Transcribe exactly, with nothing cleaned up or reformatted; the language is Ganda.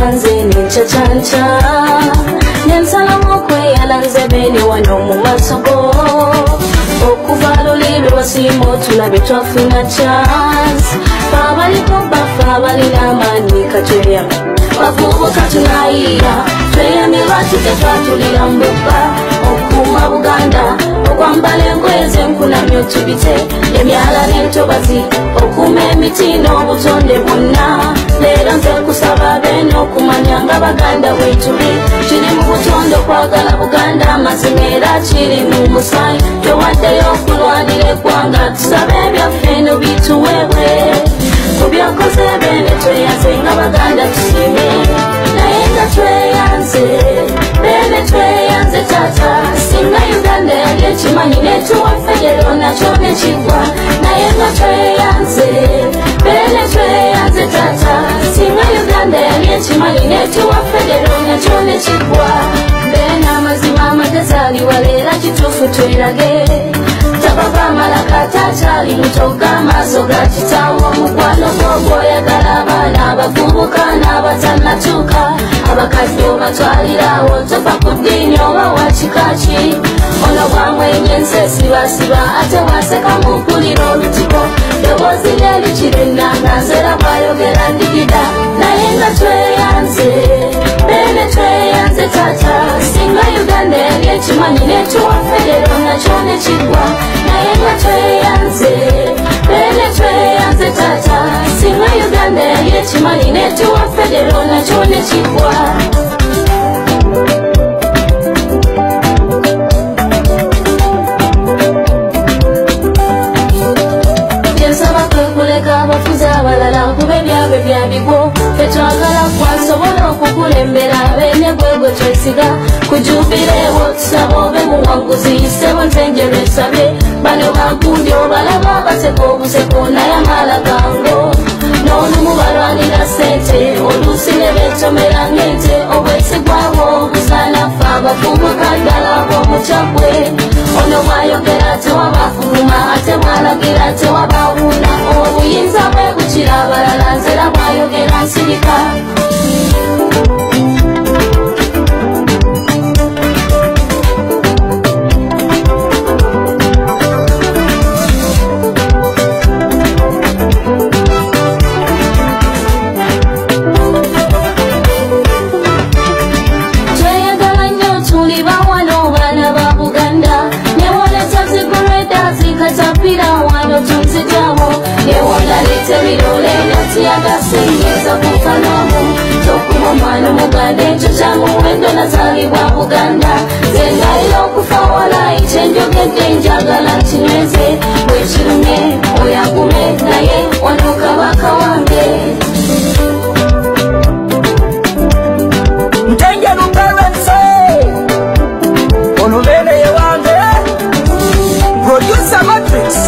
nze nencacanca nensalamu okweyala bene wano mu maaso go okuva luli lwe wasiimo tulabe twafuna chance babaliko bafa abalina amaanyi katweya bavubuka tunayiira tweyamye lwaki tetwatulira mbubba okuuma Buganda okwambala engoye z'enkunamyo tubite emyala n'entobazi okuuma emiti n'obutonde bwonna leero nze kusaba bene okumanya nga Baganda bwetuli kiri mu butonde okwagala Buganda amazima era kiri mu musaayi towaddeyo okulwanira eggwanga tusabe ebyaffe eno bituweebwe ku byakoze bene tweyanze nga Baganda tusiime naye nga tweyanze bene tweyanze tata singa Uganda yali ekimanyi netuwa federo nakyo nekigwa naye nga tweyanze bene tweyanze tata singa Uganda yali ekimanyi netuwa federo nakyo nekigwa bene amazima amagezi aliwaleera kituufu twirage tabava malaka takyali mutoga amaaso ga kitaawo omukwano gw'ogwoyagala abaana abavubuka n'abatannatuuka abakadde obatwalirawo tova ku ddiini oba wakikaki ono bwamwenye ensi esibasiba ate waseka mu mpulira olutiko ddoboozi lyerikira ennanga nzera bwayogera ndigida naye nga tweyanze bene tweyanze tata singa Uganda yali ekimanyi netuwa federo nakyo nekigwa naye nga tweyanze bene tweyanze tata singa Uganda yali ekimanyi netuwa federo nakyo nekigwa abafuzi abalala kuba ebyabwe byabigwo fetwagala kwasobola okukulembera bene gwegwe twesiga kujubirewo tusaba obe muwaguzi sebo nzenjero esabye bano bagundi obalaba baseka obuseko naye amala gango n'olumu balwanira sente oluusi ne betomera ng'ente obwesigwabo obusanafa abavubuka ddala ab'omukyagwe ono bwayogera tewabafuluma ate bwalagira tewabawuna obuyinza bwe bukira abalala nzera bwayogera nsirika yagasingiza kufa n'omu tokuba omwana omuganda ekyo kyamuwendo nazaalibwa Buganda zengayira okufa walayi kyenjogedde njagala nkinyweze bwekirumye oyagume naye wano kabaka wange ntenje lugalense olubeereye wange producer Matrix